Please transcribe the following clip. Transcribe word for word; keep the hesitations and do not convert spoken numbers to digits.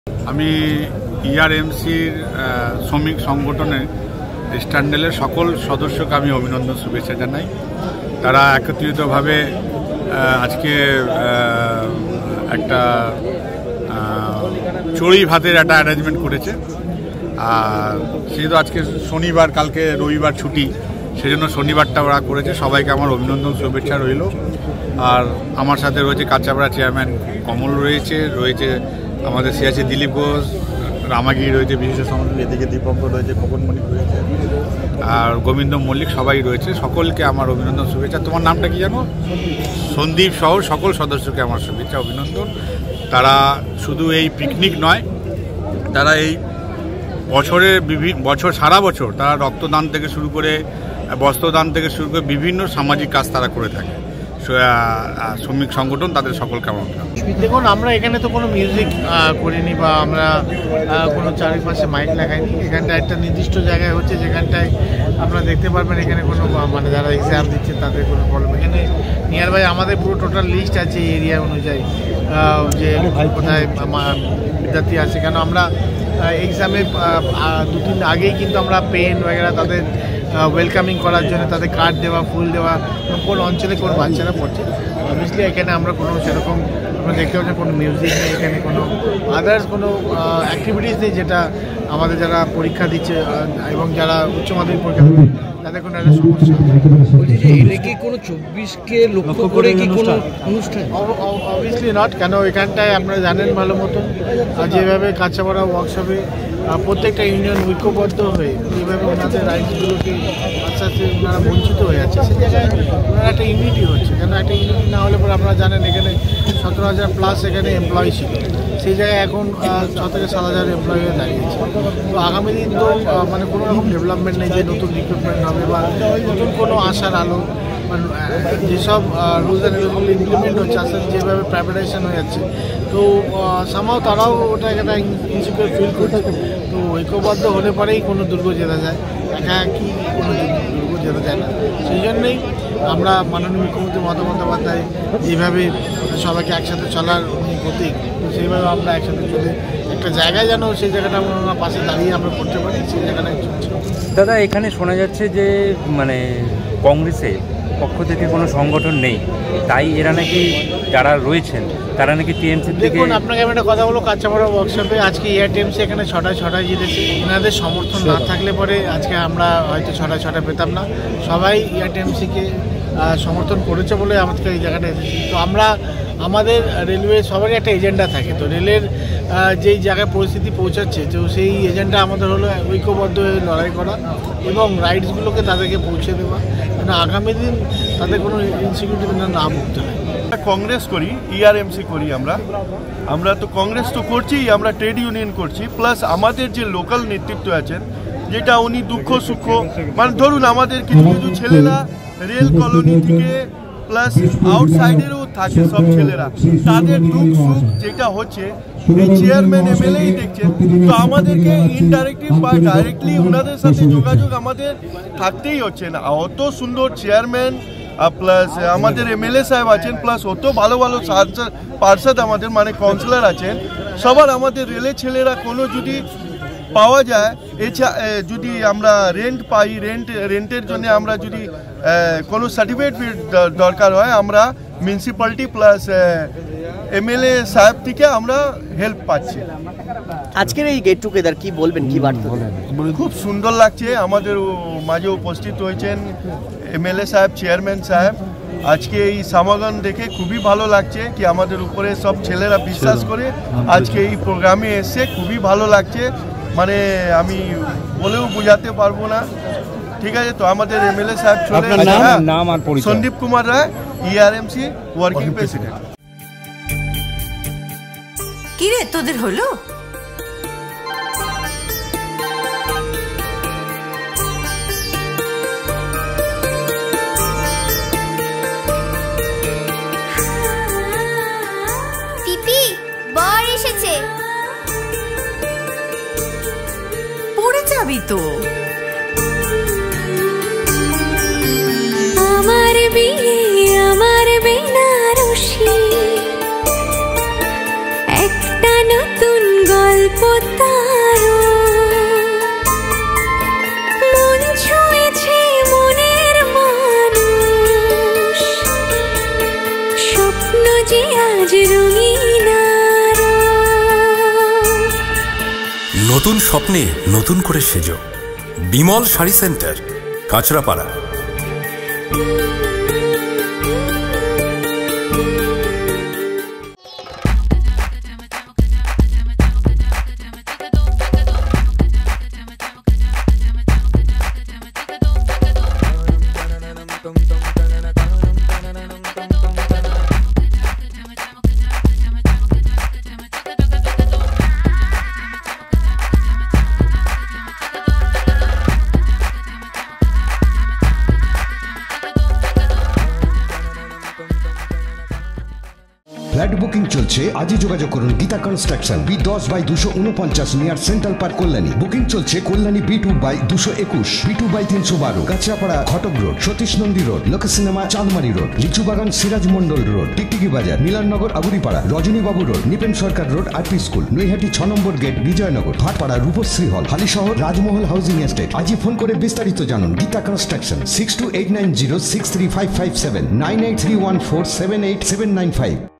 আমি ইআরএমসির শ্রমিক সংগঠনের স্ট্যান্ডেলের সকল সদস্যকে আমি অভিনন্দন শুভেচ্ছা জানাই। তারা একত্রিতভাবে আজকে একটা চড়ুই ভাতের একটা অ্যারেঞ্জমেন্ট করেছে। আর সেহেতু আজকে শনিবার, কালকে রবিবার ছুটি, সেজন্য শনিবারটা ওরা করেছে। সবাইকে আমার অভিনন্দন শুভেচ্ছা রইল। আর আমার সাথে রয়েছে কাঁচাপাড়া চেয়ারম্যান কমল রয়েছে, রয়েছে আমাদের সিয়াসি দিলীপ ঘোষ, রামাগিরি রয়েছে, বিশিষ্ট সমাজ, এদিকে দীপঙ্কর রয়েছে, খোকনমণি রয়েছে, আর গোবিন্দ মল্লিক, সবাই রয়েছে। সকলকে আমার অভিনন্দন শুভেচ্ছা। তোমার নামটা কি জানো? সন্দীপ সহ সকল সদস্যকে আমার শুভেচ্ছা অভিনন্দন। তারা শুধু এই পিকনিক নয়, তারা এই বছরের বিভিন্ন বছর সারা বছর তারা রক্তদান থেকে শুরু করে বস্ত্রদান থেকে শুরু করে বিভিন্ন সামাজিক কাজ তারা করে থাকে। শ্রমিক সংগঠন তাদের সকলকে আমার দেখুন, আমরা এখানে তো কোনো মিউজিক করিনি বা আমরা কোনো চারিপাশে মাইক লাগাইনি। এখানটা একটা নির্দিষ্ট জায়গায় হচ্ছে, যেখানটায় আপনারা দেখতে পারবেন এখানে কোনো মানে যারা এক্সাম দিচ্ছে তাদের কোনো প্রবলেম। এখানে নিয়ার বাই আমাদের পুরো টোটাল লিস্ট আছে এরিয়া অনুযায়ী, যে কোথায় বিদ্যার্থী আছে। কেন আমরা এক্সামে দু তিন আগেই কিন্তু আমরা পেন বগেরা তাদের ওয়েলকামিং করার জন্য তাদের কার্ড দেওয়া, ফুল দেওয়া, কোন অঞ্চলে কোন বাচ্চারা পড়ছে। অবভিয়াসলি এখানে আমরা কোনো সেরকম আমরা দেখতে পাচ্ছি কোনো মিউজিক নেই, এখানে কোনো আদার্স কোনো অ্যাক্টিভিটিস নেই, যেটা আমাদের যারা পরীক্ষা দিচ্ছে এবং যারা উচ্চ মাধ্যমিক পরীক্ষা দিচ্ছে তাদের কোনো একটা সমস্যা। এটা কি কোনো চব্বিশকে লক্ষ্য করে কি কোনো অনুষ্ঠান? Obviously not. কেন এখানটায় আপনারা জানেন ভালো মতন, যেভাবে কাঁচাপাড়া ওয়ার্কশপে প্রত্যেকটা ইউনিয়ন ঐক্যবদ্ধ হয়ে যেভাবে ওনাদের রাইটসগুলোকে আস্তে আস্তে ওনারা বঞ্চিত হয়ে যাচ্ছে, সেই জায়গায় ওনারা একটা ইউনিটি হচ্ছে। কেন একটা ইউনিটি না হলে পরে আপনারা জানেন এখানে সতেরো হাজার প্লাস এখানে এমপ্লয়ি ছিল, সেই জায়গায় এখন ছ থেকে সাত হাজার এমপ্লয়ি হয়ে দাঁড়িয়েছে। তো আগামী দিন তো মানে কোনো রকম ডেভেলপমেন্ট নেই যে নতুন রিক্রুটমেন্ট হবে বা নতুন কোনো আশার আলো, মানে যেসব রুলস অ্যান্ড রেগুলেশন ইমপ্লিমেন্ট হচ্ছে আস্তে আস্তে যেভাবে প্রাইভেটাইজেশন হয়ে যাচ্ছে, তো সামাও তারাও ওটা একটা ইনসিকিউর ফিল করছে। তো ঐক্যবদ্ধ হলে পরেই কোনো দুর্গ জেতা যায়, একা একই কোনো দুর্গ জেতা যায় না। সেই জন্যেই আমরা মাননীয় মুখ্যমন্ত্রী মমতা বন্দ্যোপাধ্যায় যেভাবে সবাইকে একসাথে চলার উনি প্রতীক, সেইভাবে আমরা একসাথে চলে একটা জায়গায় যেন সেই জায়গাটা আমরা পাশে দাঁড়িয়ে আমরা করতে পারি, সেই জায়গাটাই চলছে। দাদা, এখানে শোনা যাচ্ছে যে মানে কংগ্রেসের পক্ষ থেকে কোনো সংগঠন নেই, তাই এরা নাকি যারা রয়েছেন তারা নাকি টিএমসি থেকে। দেখুন, আপনাকে আমি একটা কথা বলবো, কাঁচাপাড়া ওয়ার্কশপে আজকে এআরটিএমসি এখানে ছটায় ছটায় জিতেছে। এনাদের সমর্থন না থাকলে পরে আজকে আমরা হয়তো ছটায় ছটা পেতাম না। সবাই এআরটিএমসিকে সমর্থন করেছে বলে আমাদেরকে এই জায়গাটা এসেছি। তো আমরা আমাদের রেলওয়ে সবারই একটা এজেন্ডা থাকে, তো রেলের যেই জায়গায় পরিস্থিতি পৌঁছাচ্ছে, তো সেই এজেন্ডা আমাদের হলো ঐক্যবদ্ধ হয়ে লড়াই করা এবং রাইটসগুলোকে তাদেরকে পৌঁছে দেওয়া, যেন আগামী দিন তাদের কোনো ইনসিকিউরিটি না ভুগতে হয়। কংগ্রেস করি, ইআরএমসি করি, আমরা আমরা তো কংগ্রেস তো করছি, আমরা ট্রেড ইউনিয়ন করছি, প্লাস আমাদের যে লোকাল নেতৃত্ব আছেন, যেটা উনি দুঃখ সুখ, মানে ধরুন আমাদের কিছু কিছু ছেলেরা রেল কলোনি থেকে প্লাস আউটসাইডেরও থাকে, সব ছেলেরা তাদের দুঃখ সুখ যেটা হচ্ছে এই চেয়ারম্যান এমএলএই দেখছেন। তো আমাদেরকে ইনডাইরেক্টলি বা ডাইরেক্টলি ওনাদের সাথে যোগাযোগ আমাদের থাকতেই হচ্ছে না। অত সুন্দর চেয়ারম্যান প্লাস আমাদের এমএলএ সাহেব আছেন, প্লাস অত ভালো ভালো পার্ষদ আমাদের মানে কাউন্সিলর আছেন, সবার আমাদের রেলের ছেলেরা কোনো যদি পাওয়া যায়, এছাড়া যদি আমরা রেন্ট পাই, রেন্ট রেন্টের জন্য আমরা যদি কোনো সার্টিফিকেট দরকার হয়, আমরা মিউনিসিপ্যালিটি প্লাস এমএলএ সাহেব থেকে আমরা হেল্প পাচ্ছি। আজকের এই গেট টুগেদার কি বলবেন, কি বার্তা? খুব সুন্দর লাগছে, আমাদের মাঝে উপস্থিত হয়েছেন এমএলএ সাহেব, চেয়ারম্যান সাহেব। আজকে এই সমাগম দেখে খুবই ভালো লাগছে কি আমাদের উপরে সব ছেলেরা বিশ্বাস করে আজকে এই প্রোগ্রামে এসে খুবই ভালো লাগছে, মানে আমি বলেও বোঝাতে পারবো না। ঠিক আছে, তো আমাদের এমএলএ সাহেব চলে এসেছেন, Sandip Kumar Roy, ERMC working president. কি রে তোদের হলো? পিপি, বর এসেছে। পড়ে যাবি তো। আমার বিয়ে, আমার বেনারসি, একটা নতুন গল্প। গল্প তারও মন ছুঁয়েছে মনের মানুষ, স্বপ্ন যে আজ রঙিন আরো। নতুন স্বপ্নে নতুন করে সেজো, Bimal sari centre, Kanchrapara. Flat booking চলছে, আজই যোগাযোগ করুন গীতা কনস্ট্রাকশন, বি দশ বাই দুশো উনপঞ্চাশ near Central Park Kalyani. Booking চলছে কল্যাণী বি টু বাই দুশো একুশ, বি টু বাই তিনশো বারো, Kanchrapara Ghatak road, Satish Nandi road, Lok cinema Chandmari road, Lichubagan Siraj Mondal road, Tiktiki Bazar, Milannagar Aguripara, Rajanibabu road, Nipen Sarkar road, RP school, Naihati ছ নম্বর gate, Bijoynagar, Bhatpara, Rupashree hall, Halisahar, Rajmahal housing estate. আজই ফোন করে বিস্তারিত জানুন। Geeta construction, six two eight nine zero six three five five seven, nine eight three one four seven eight seven nine five.